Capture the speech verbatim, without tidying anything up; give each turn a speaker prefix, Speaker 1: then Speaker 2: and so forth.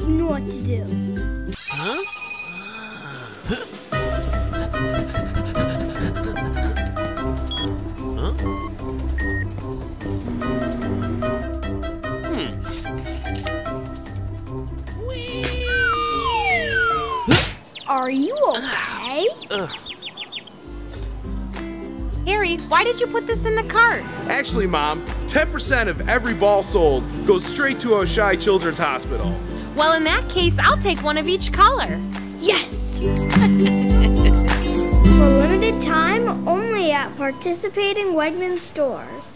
Speaker 1: know what to do.
Speaker 2: Huh? Huh? Hmm.
Speaker 1: Are you okay?
Speaker 2: Uh.
Speaker 3: Harry, why did you put this in the cart?
Speaker 4: Actually, Mom, ten percent of every ball sold goes straight to Oshai Children's Hospital.
Speaker 3: Well, in that case, I'll take one of each color.
Speaker 1: Yes! For limited time, only at participating Wegmans stores.